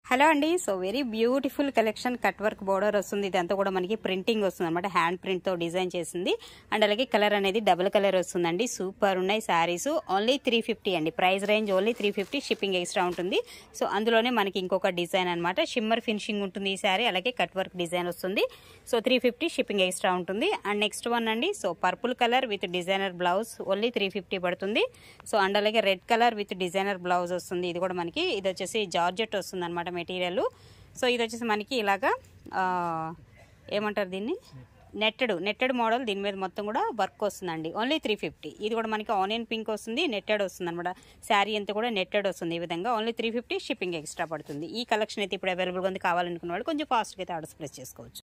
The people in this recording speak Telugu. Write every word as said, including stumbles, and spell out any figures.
హలో అండి. So very beautiful collection cut work border వస్తుంది. ఇదంతా కూడా మనకి ప్రింటింగ్ వస్తుంది అనమాట. హ్యాండ్ ప్రింట్ తో డిజైన్ చేసింది. అండ్ అలాగే కలర్ అనేది డబుల్ కలర్ వస్తుందండి. సూపర్ ఉన్నాయి శారీస్. ఓన్లీ త్రీ ఫిఫ్టీ అండి. Price range only three fifty, shipping extra ఉంటుంది. సో అందులోనే మనకి ఇంకొక డిజైన్ అనమాట. షిమ్మర్ ఫినిషింగ్ ఉంటుంది ఈ శారీ. అలాగే కట్ వర్క్ డిజైన్ వస్తుంది. So three fifty shipping extra ఉంటుంది. అండ్ నెక్స్ట్ వన్ అండి. So purple colour with designer blouse only three fifty పడుతుంది. సో అండ్ అలాగే red colour with designer blouse వస్తుంది. ఇది కూడా మనకి ఇది వచ్చేసి జార్జెట్ వస్తుంది అనమాట మెటీరియల్. సో ఇది వచ్చేసి మనకి ఇలాగా ఏమంటారు దీన్ని, నెట్టెడ్ నెట్టెడ్ మోడల్. దీని మీద మొత్తం కూడా వర్క్ వస్తుందండి. Only three fifty. ఇది కూడా మనకి ఆనియన్ పింక్ వస్తుంది, నెట్టెడ్ వస్తుంది అనమాట. శారీ అంతా కూడా నెట్టెడ్ వస్తుంది. ఈ విధంగా only three fifty shipping extra పడుతుంది. ఈ కలెక్షన్ అయితే ఇప్పుడు అవైలబుల్గా ఉంది. కావాలనుకున్న వాళ్ళు కొంచెం ఫాస్ట్గా అయితే ఆర్డర్స్ ప్లేస్ చేసుకోవచ్చు.